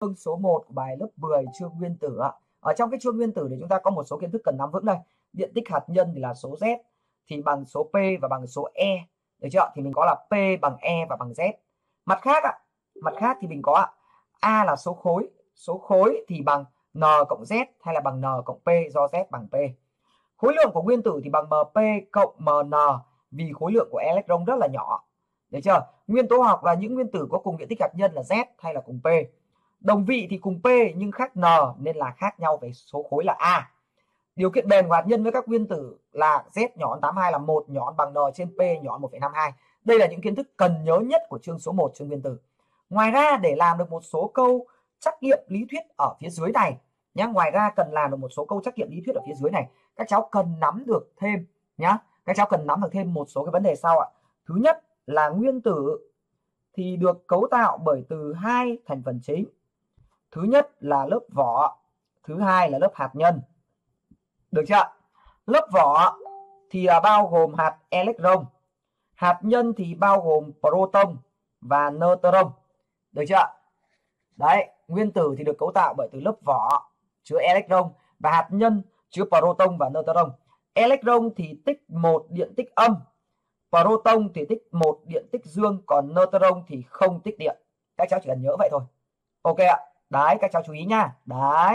Chương số 1 của bài lớp 10 chương nguyên tử ạ. Ở trong cái chương nguyên tử thì chúng ta có một số kiến thức cần nắm vững đây. Điện tích hạt nhân thì là số Z thì bằng số P và bằng số E. Được chưa? Thì mình có là P bằng E và bằng Z. Mặt khác thì mình có A là số khối. Số khối thì bằng N cộng Z hay là bằng N cộng P do Z bằng P. Khối lượng của nguyên tử thì bằng MP cộng MN vì khối lượng của electron rất là nhỏ. Được chưa? Nguyên tố học là những nguyên tử có cùng điện tích hạt nhân là Z hay là cùng P. Đồng vị thì cùng P nhưng khác N nên là khác nhau về số khối là A. Điều kiện bền của hạt nhân với các nguyên tử là Z nhỏ hơn 82 là 1 nhỏ hơn bằng N trên P nhỏ hơn 1,52. Đây là những kiến thức cần nhớ nhất của chương số 1 chương nguyên tử. Ngoài ra để làm được một số câu trắc nghiệm lý thuyết ở phía dưới này nhá, ngoài ra cần làm được một số câu trắc nghiệm lý thuyết ở phía dưới này, các cháu cần nắm được thêm nhá. Các cháu cần nắm được thêm một số cái vấn đề sau ạ. Thứ nhất là nguyên tử thì được cấu tạo bởi từ hai thành phần chính. Thứ nhất là lớp vỏ, thứ hai là lớp hạt nhân. Được chưa? Lớp vỏ thì bao gồm hạt electron, hạt nhân thì bao gồm proton và neutron. Được chưa? Đấy, nguyên tử thì được cấu tạo bởi từ lớp vỏ chứa electron và hạt nhân chứa proton và neutron. Electron thì tích một điện tích âm, proton thì tích một điện tích dương, còn neutron thì không tích điện. Các cháu chỉ cần nhớ vậy thôi. Ok ạ. Đấy, các cháu chú ý nha. Đấy.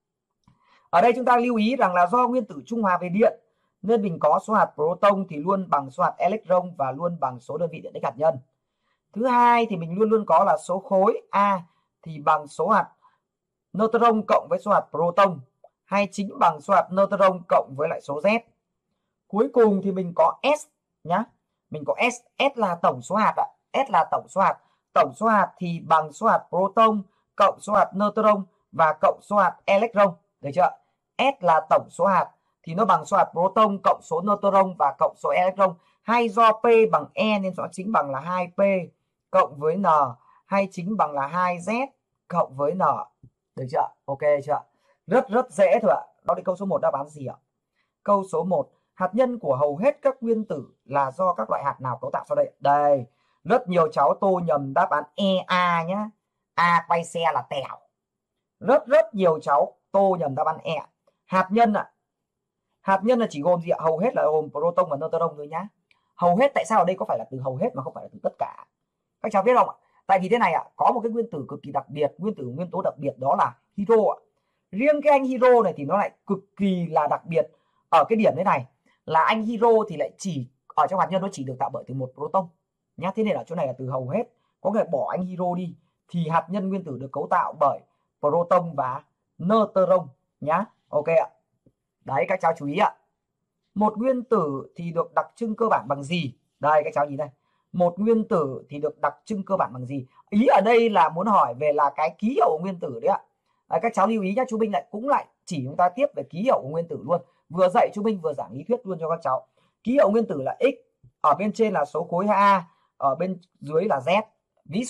Ở đây chúng ta lưu ý rằng là do nguyên tử trung hòa về điện nên mình có số hạt proton thì luôn bằng số hạt electron và luôn bằng số đơn vị điện tích hạt nhân. Thứ hai thì mình luôn luôn có là số khối A thì bằng số hạt neutron cộng với số hạt proton hay chính bằng số hạt neutron cộng với lại số Z. Cuối cùng thì mình có S nhá. Mình có S, S là tổng số hạt ạ. S là tổng số hạt. Tổng số hạt thì bằng số hạt proton cộng số hạt neutron và cộng số hạt electron. Được chưa? S là tổng số hạt thì nó bằng số hạt proton cộng số neutron và cộng số electron. Hay do P bằng E nên nó chính bằng là 2P cộng với N hay chính bằng là 2Z cộng với N. Được chưa? Ok chưa? Rất dễ thôi ạ. Đó là câu số 1 đáp án gì ạ? Câu số 1, hạt nhân của hầu hết các nguyên tử là do các loại hạt nào cấu tạo sau đây? Đây, rất nhiều cháu tô nhầm đáp án EA nhá. A quay xe là tẻo. Rất nhiều cháu tô nhầm đáp án E. Hạt nhân ạ. Hạt nhân là chỉ gồm gì ạ? Hầu hết là gồm proton và neutron thôi nhá. Hầu hết tại sao ở đây có phải là từ hầu hết mà không phải là từ tất cả? Các cháu biết không ạ? Tại vì thế này ạ, có một cái nguyên tử cực kỳ đặc biệt, nguyên tố đặc biệt đó là hydro ạ. Riêng cái anh hydro này thì nó lại cực kỳ là đặc biệt ở cái điểm thế này là anh hydro thì lại chỉ ở trong hạt nhân nó chỉ được tạo bởi từ một proton nhá. Thế nên ở chỗ này là từ hầu hết, có thể bỏ anh hydro đi thì hạt nhân nguyên tử được cấu tạo bởi proton và neutron nhá. Ok ạ. Đấy, các cháu chú ý ạ. Một nguyên tử thì được đặc trưng cơ bản bằng gì? Đây các cháu nhìn đây. Một nguyên tử thì được đặc trưng cơ bản bằng gì? Ý ở đây là muốn hỏi về là cái ký hiệu của nguyên tử đấy ạ. Các cháu lưu ý nhá, chú Minh cũng lại chỉ chúng ta tiếp về ký hiệu của nguyên tử luôn. Vừa dạy chú Minh vừa giảng lý thuyết luôn cho các cháu. Ký hiệu nguyên tử là X, ở bên trên là số khối A, ở bên dưới là Z. Ví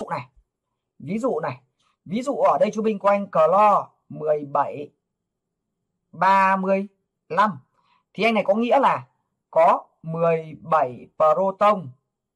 dụ ở đây chú Minh có anh clo 17 35 thì anh này có nghĩa là có 17 proton,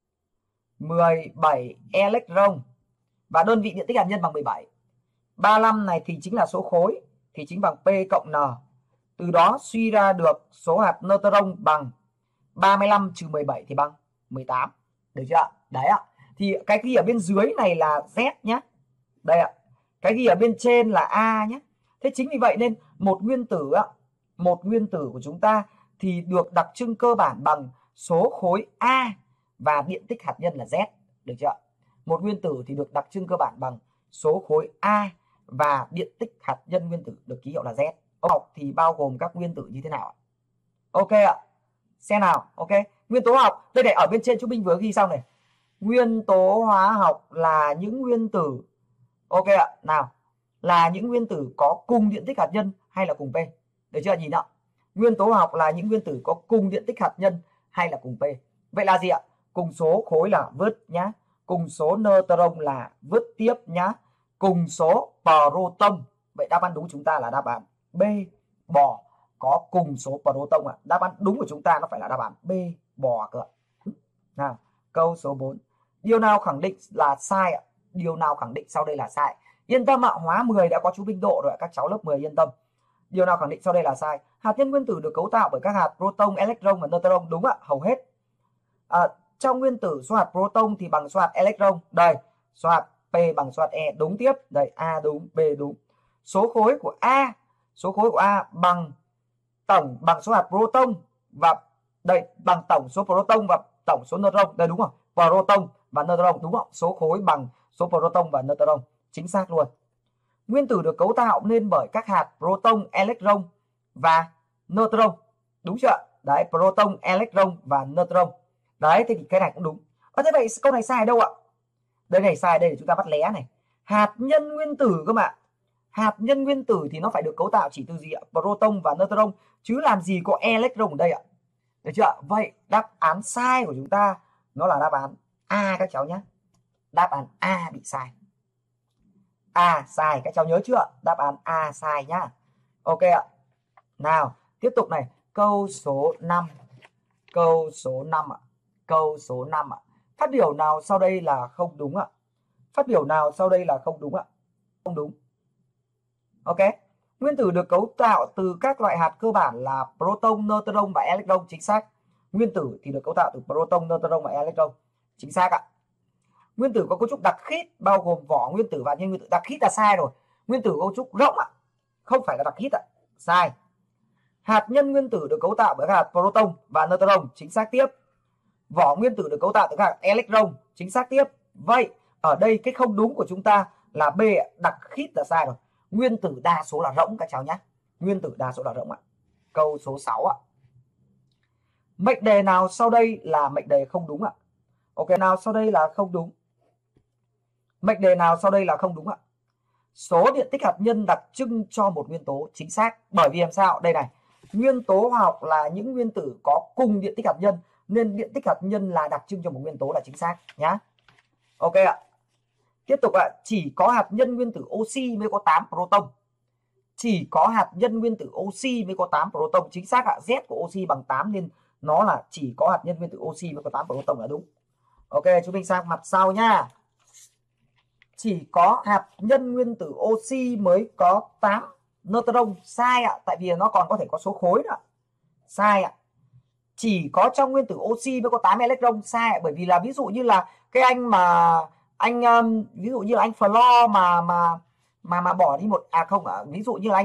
17 electron và đơn vị điện tích hạt nhân bằng 17. 35 này thì chính là số khối thì chính bằng P cộng N. Từ đó suy ra được số hạt neutron bằng 35 trừ 17 thì bằng 18. Được chưa? Đấy ạ. Thì cái ghi ở bên dưới này là Z nhé. Đây ạ. Cái ghi ở bên trên là A nhé. Thế chính vì vậy nên một nguyên tử của chúng ta thì được đặc trưng cơ bản bằng số khối A và điện tích hạt nhân là Z. Được chưa? Một nguyên tử thì được đặc trưng cơ bản bằng số khối A và điện tích hạt nhân nguyên tử được ký hiệu là Z. Học thì bao gồm các nguyên tử như thế nào? Ok ạ. Xem nào. Ok. Nguyên tố học. Đây này, ở bên trên chúng mình vừa ghi xong này. Nguyên tố hóa học là những nguyên tử. Ok ạ. Nào. Là những nguyên tử có cùng điện tích hạt nhân hay là cùng P? Được chưa? Nhìn ạ. Nguyên tố học là những nguyên tử có cùng điện tích hạt nhân hay là cùng P. Vậy là gì ạ? Cùng số khối là vứt nhá. Cùng số neutron là vứt tiếp nhá. Cùng số proton. Vậy đáp án đúng chúng ta là đáp án B, bò. Có cùng số proton ạ. Đáp án đúng của chúng ta nó phải là đáp án B, bò cơ. Nào, câu số 4. Điều nào khẳng định là sai ạ? Điều nào khẳng định sau đây là sai? Yên tâm ạ, hóa 10 đã có chú Minh Độ rồi, các cháu lớp 10 yên tâm. Điều nào khẳng định sau đây là sai? Hạt nhân nguyên tử được cấu tạo bởi các hạt proton, electron và neutron. Đúng ạ, hầu hết. Trong nguyên tử số hạt proton thì bằng số hạt electron. Đây, số hạt P bằng số hạt E. Đúng tiếp. Đây, A đúng, B đúng. Số khối của A bằng số hạt proton và đây bằng tổng số proton và tổng số neutron. Đây đúng không? Proton và neutron đúng không? Số khối bằng số proton và neutron. Chính xác luôn. Nguyên tử được cấu tạo nên bởi các hạt proton, electron và neutron. Đúng chưa? Đấy, proton, electron và neutron. Đấy, thế thì cái này cũng đúng. Thế vậy câu này sai đâu ạ? Đây này sai, đây để chúng ta bắt lé này. Hạt nhân nguyên tử cơ mà. Hạt nhân nguyên tử thì nó phải được cấu tạo chỉ từ gì ạ? Proton và neutron, chứ làm gì có electron ở đây ạ? Được chưa? Vậy đáp án sai của chúng ta nó là đáp án A các cháu nhé. Đáp án A bị sai. A sai, các cháu nhớ chưa? Đáp án A sai nhá. Ok ạ. Nào, tiếp tục này, câu số 5. Câu số 5 ạ. Câu số 5 ạ. Phát biểu nào sau đây là không đúng ạ? Phát biểu nào sau đây là không đúng ạ? Không đúng. Ok. Nguyên tử được cấu tạo từ các loại hạt cơ bản là proton, neutron và electron. Chính xác. Nguyên tử thì được cấu tạo từ proton, neutron và electron. Chính xác ạ. Nguyên tử có cấu trúc đặc khít bao gồm vỏ nguyên tử và hạt nhân nguyên tử. Đặc khít là sai rồi. Nguyên tử có cấu trúc rỗng ạ, không phải là đặc khít ạ. Sai. Hạt nhân nguyên tử được cấu tạo bởi các hạt proton và neutron. Chính xác tiếp. Vỏ nguyên tử được cấu tạo từ các hạt electron. Chính xác tiếp. Vậy ở đây cái không đúng của chúng ta là B ạ. Đặc khít là sai rồi. Nguyên tử đa số là rỗng các cháu nhé. Nguyên tử đa số là rỗng ạ. Câu số 6 ạ. Mệnh đề nào sau đây là mệnh đề không đúng ạ? Ok, nào sau đây là không đúng. Mệnh đề nào sau đây là không đúng ạ? Số điện tích hạt nhân đặc trưng cho một nguyên tố. Chính xác. Bởi vì làm sao? Đây này. Nguyên tố hóa học là những nguyên tử có cùng điện tích hạt nhân, nên điện tích hạt nhân là đặc trưng cho một nguyên tố là chính xác nhá. Ok ạ. Tiếp tục ạ. Chỉ có hạt nhân nguyên tử oxy mới có 8 proton. Chỉ có hạt nhân nguyên tử oxy mới có 8 proton. Chính xác ạ. Z của oxy bằng 8 nên nó là chỉ có hạt nhân nguyên tử oxy mới có 8 proton là đúng. Ok, chúng mình sang mặt sau nhá. Chỉ có hạt nhân nguyên tử oxy mới có 8 neutron. Sai ạ, tại vì nó còn có thể có số khối nữa. Sai ạ. Chỉ có trong nguyên tử oxy mới có 8 electron. Sai ạ, bởi vì là ví dụ như là cái anh mà ví dụ như là anh Flo mà bỏ đi một không ạ, ví dụ như là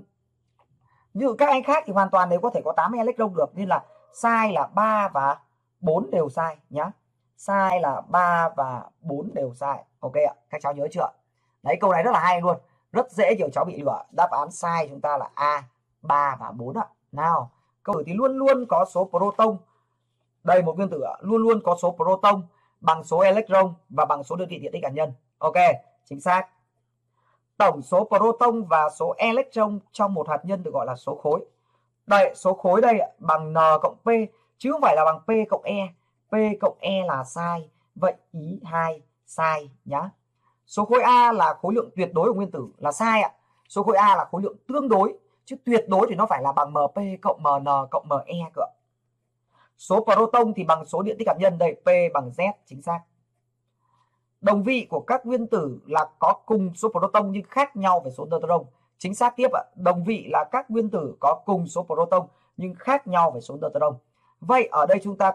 ví dụ các anh khác thì hoàn toàn đều có thể có 8 electron được, nên là sai là 3 và 4 đều sai nhá. Sai là 3 và 4 đều sai. Ok ạ, các cháu nhớ chưa? Đấy, câu này rất là hay luôn. Rất dễ nhiều cháu bị lừa. Đáp án sai chúng ta là A, 3 và 4 ạ. Nào, câu tử thì luôn luôn có số proton. Đây, một nguyên tử luôn luôn có số proton bằng số electron và bằng số đơn vị điện tích hạt nhân. Ok, chính xác. Tổng số proton và số electron trong một hạt nhân được gọi là số khối. Đây, số khối đây bằng N cộng P, chứ không phải là bằng P cộng E. P cộng E là sai. Vậy ý 2 sai nhá. Số khối A là khối lượng tuyệt đối của nguyên tử là sai ạ. Số khối A là khối lượng tương đối, chứ tuyệt đối thì nó phải là bằng MP cộng MN cộng ME cơ. Số proton thì bằng số điện tích hạt nhân, đây P bằng Z. Chính xác. Đồng vị của các nguyên tử là có cùng số proton nhưng khác nhau về số neutron. Chính xác tiếp ạ. Đồng vị là các nguyên tử có cùng số proton nhưng khác nhau về số neutron. Vậy ở đây chúng ta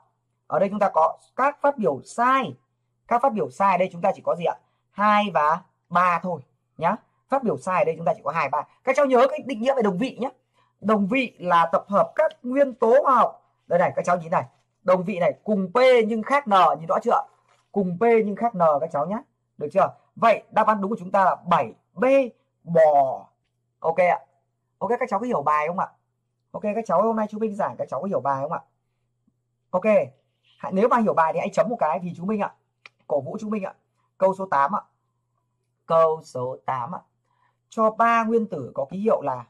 có các phát biểu sai. Các phát biểu sai ở đây chúng ta chỉ có gì ạ? 2 và 3 thôi nhá. Phát biểu sai ở đây chúng ta chỉ có 2 3. Các cháu nhớ cái định nghĩa về đồng vị nhé. Đồng vị là tập hợp các nguyên tố hóa học. Đây này, các cháu nhìn này. Đồng vị này cùng P nhưng khác N, nhìn rõ chưa? Cùng P nhưng khác N các cháu nhé. Được chưa? Vậy đáp án đúng của chúng ta là 7B, bò. Ok ạ. Ok, các cháu có hiểu bài không ạ? Ok, các cháu hôm nay chú Minh giảng các cháu có hiểu bài không ạ? Ok. Nếu mà hiểu bài thì hãy chấm một cái vì chú Minh ạ. Cổ vũ chú Minh ạ. Câu số 8 ạ. Câu số 8 ạ. Cho 3 nguyên tử có ký hiệu là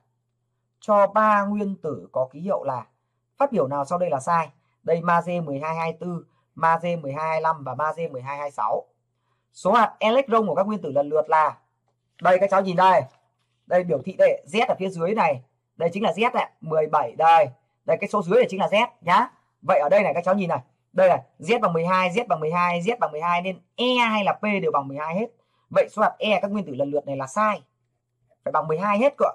phát biểu nào sau đây là sai? Đây magie 1224, magie 1225 và magie 1226. Số hạt electron của các nguyên tử lần lượt là, đây các cháu nhìn đây. Đây biểu thị đây, Z ở phía dưới này. Đây chính là Z này, 17 đây. Đây cái số dưới này chính là Z nhá. Vậy ở đây này các cháu nhìn này. Đây này, Z bằng 12, Z bằng 12, Z bằng 12 nên E hay là P đều bằng 12 hết. Vậy số hạt E các nguyên tử lần lượt này là sai. Phải bằng 12 hết cơ.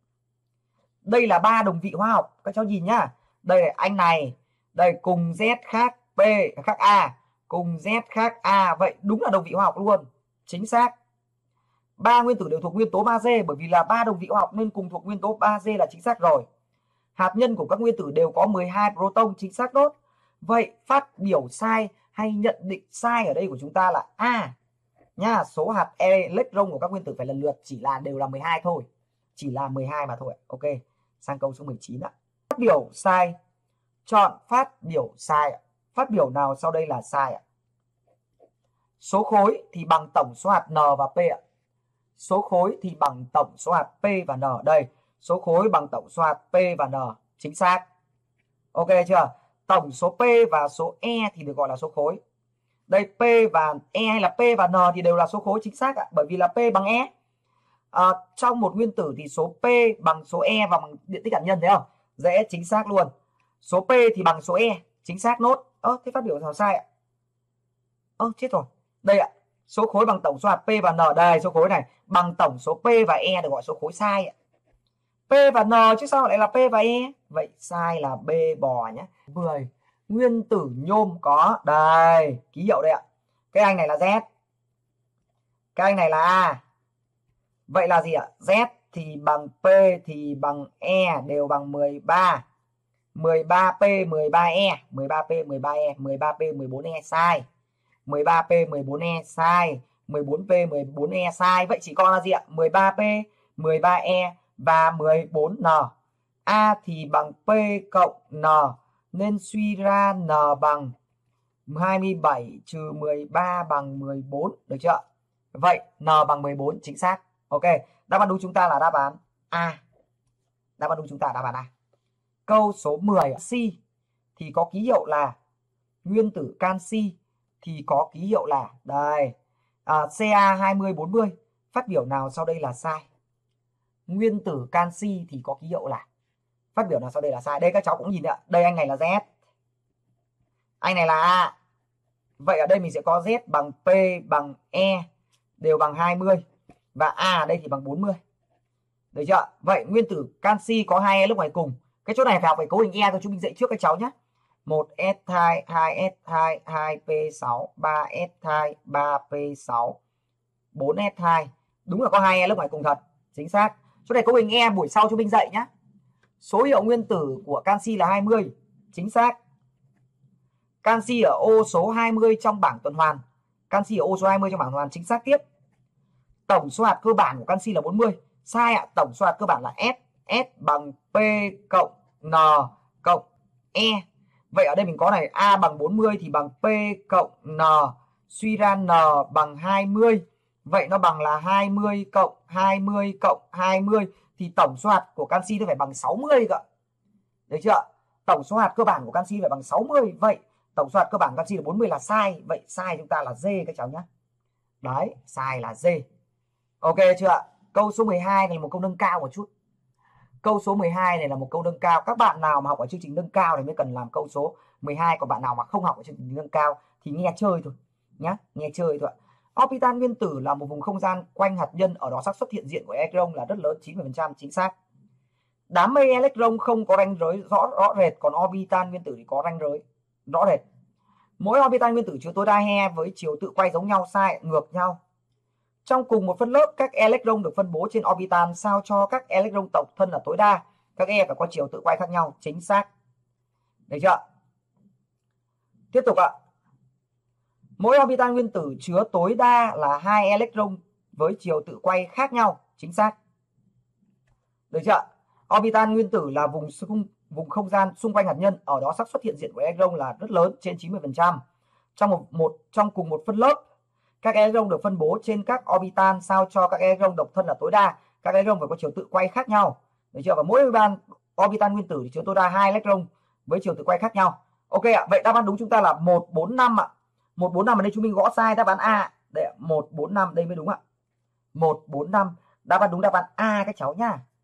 Đây là 3 đồng vị hóa học. Các cháu nhìn nhá. Đây là anh này. Đây cùng Z khác P khác A. Cùng Z khác A. Vậy đúng là đồng vị hóa học luôn. Chính xác. 3 nguyên tử đều thuộc nguyên tố magie, bởi vì là 3 đồng vị hóa học nên cùng thuộc nguyên tố magie là chính xác rồi. Hạt nhân của các nguyên tử đều có 12 proton, chính xác tốt. Vậy phát biểu sai hay nhận định sai ở đây của chúng ta là A nha. Số hạt electron của các nguyên tử phải lần lượt chỉ là đều là 12 thôi. Chỉ là 12 mà thôi. Ok, sang câu số 19 ạ. Phát biểu sai. Chọn phát biểu sai. Phát biểu nào sau đây là sai ạ? Số khối thì bằng tổng số hạt N và P ạ. Số khối thì bằng tổng số hạt P và N. Đây, số khối bằng tổng số hạt P và N. Chính xác. Ok chưa? Tổng số P và số E thì được gọi là số khối. Đây, P và E hay là P và N thì đều là số khối, chính xác ạ. Bởi vì là P bằng E. Trong một nguyên tử thì số P bằng số E và bằng điện tích hạt nhân, thấy không? Dễ, chính xác luôn. Số P thì bằng số E, chính xác nốt. Thế phát biểu nào sai ạ? Chết rồi. Đây ạ. Số khối bằng tổng số hạt P và N. Đây, số khối này bằng tổng số P và E được gọi số khối sai ạ. P và N chứ sao lại là P và E? Vậy sai là B bò nhé. 10. Nguyên tử nhôm có. Đây, ký hiệu đây ạ. Cái anh này là Z. Cái anh này là A. Vậy là gì ạ? Z thì bằng P thì bằng E đều bằng 13. 13P 13E. 13P 13E. 13P 14E sai. 13P 14E sai. 14P 14E sai. Vậy chỉ còn là gì ạ? 13P 13E và 14N. A thì bằng P cộng N nên suy ra N bằng 27 trừ 13 bằng 14. Được chưa? Vậy N bằng 14 chính xác. Ok, đáp án đúng chúng ta là đáp án A. Đáp án đúng chúng ta là đáp án A. Câu số 10. C thì có ký hiệu là nguyên tử canxi thì có ký hiệu là đây Ca2040. Phát biểu nào sau đây là sai? Nguyên tử canxi thì có ký hiệu là, phát biểu nào sau đây là sai? Đây các cháu cũng nhìn ạ. Đây anh này là Z, anh này là A. Vậy ở đây mình sẽ có Z bằng P bằng E đều bằng 20 và A ở đây thì bằng 40. Được chưa? Vậy nguyên tử canxi có 2 E lúc ngoài cùng. Cái chỗ này phải học về cấu hình E thôi, chúng mình dạy trước các cháu nhé. 1S2, 2S2, 2P6, 3S2, 3P6, 4S2. Đúng là có 2 E lúc ngoài cùng thật. Chính xác. Chỗ này cấu hình E buổi sau chúng mình dạy nhé. Số hiệu nguyên tử của canxi là 20. Chính xác. Canxi ở ô số 20 trong bảng tuần hoàn. Canxi ở ô số 20 trong bảng tuần hoàn, chính xác tiếp. Tổng số hạt cơ bản của canxi là 40. Sai ạ. Tổng số hạt cơ bản là S. S bằng P cộng N cộng E. Vậy ở đây mình có này, A bằng 40 thì bằng P cộng N. Suy ra N bằng 20. Vậy nó bằng là 20 cộng 20 cộng 20. Thì tổng số hạt của canxi nó phải bằng 60 cơ. Được chưa? Tổng số hạt cơ bản của canxi phải bằng 60. Vậy tổng số hạt cơ bản canxi là 40 là sai. Vậy sai chúng ta là D các cháu nhé. Đấy, sai là D. Ok chưa ạ? Câu số 12 này là một câu nâng cao một chút. Câu số 12 này là một câu nâng cao. Các bạn nào mà học ở chương trình nâng cao thì mới cần làm câu số 12. Còn bạn nào mà không học ở chương trình nâng cao thì nghe chơi thôi nhá, nghe chơi thôi ạ. Orbital nguyên tử là một vùng không gian quanh hạt nhân, ở đó xác suất hiện diện của electron là rất lớn, 90%, chính xác. Đám mây electron không có ranh giới rõ rệt, còn orbital nguyên tử thì có ranh giới rõ rệt. Mỗi orbital nguyên tử chứa tối đa he với chiều tự quay giống nhau, sai, ngược nhau. Trong cùng một phân lớp, các electron được phân bố trên orbital sao cho các electron tổng thân là tối đa. Các e phải có chiều tự quay khác nhau, chính xác. Được chưa? Tiếp tục ạ. Mỗi orbital nguyên tử chứa tối đa là 2 electron với chiều tự quay khác nhau, chính xác. Được chưa? Orbital nguyên tử là vùng không gian xung quanh hạt nhân, ở đó xác suất hiện diện của electron là rất lớn, trên 90%. Trong cùng một phân lớp, các electron được phân bố trên các orbital sao cho các electron độc thân là tối đa. Các electron phải có chiều tự quay khác nhau. Được chưa? Và mỗi orbital nguyên tử thì chứa tối đa 2 electron với chiều tự quay khác nhau. Ok ạ. Vậy đáp án đúng chúng ta là 145 ạ. 145 ở đây chúng mình gõ sai đáp án A. Đây ạ, 145 đây mới đúng ạ. 145 đáp án đúng, đáp án A các cháu nhá.